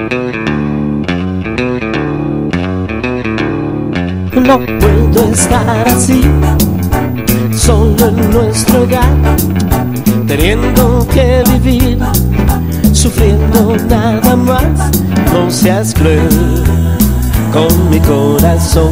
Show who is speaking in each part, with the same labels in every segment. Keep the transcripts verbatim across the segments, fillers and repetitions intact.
Speaker 1: No puedo estar así, solo en nuestro hogar, teniendo que vivir, sufriendo nada más. No seas cruel con mi corazón.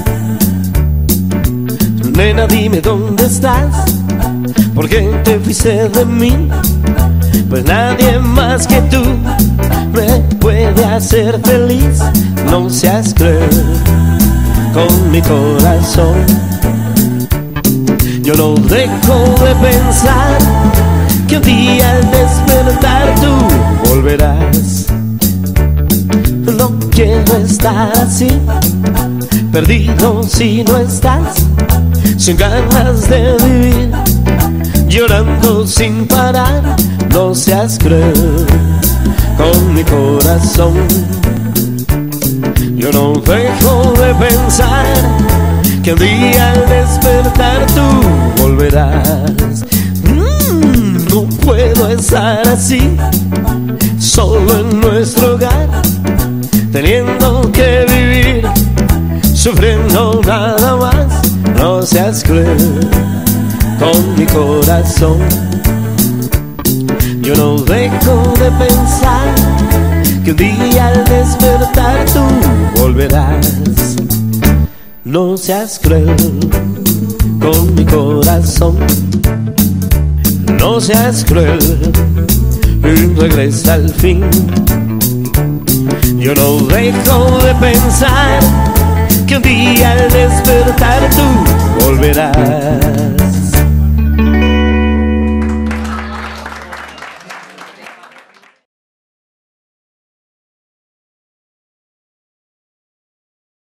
Speaker 1: Nena, dime dónde estás, ¿por qué te fuiste de mí? Pues nadie más que tú me puede hacer feliz. No seas cruel con mi corazón. Yo no dejo de pensar que un día al despertar tú volverás. No quiero estar así, perdido si no estás, sin ganas de vivir, llorando sin parar. No seas cruel con mi corazón. Yo no dejo de pensar que un día al despertar tú volverás. Mm, no puedo estar así, solo en nuestro hogar, teniendo que vivir, sufriendo nada más. No seas cruel con mi corazón. Yo no dejo de pensar que un día al despertar tú volverás. No seas cruel con mi corazón. No seas cruel y regresa al fin. Yo no dejo de pensar que un día al despertar tú volverás.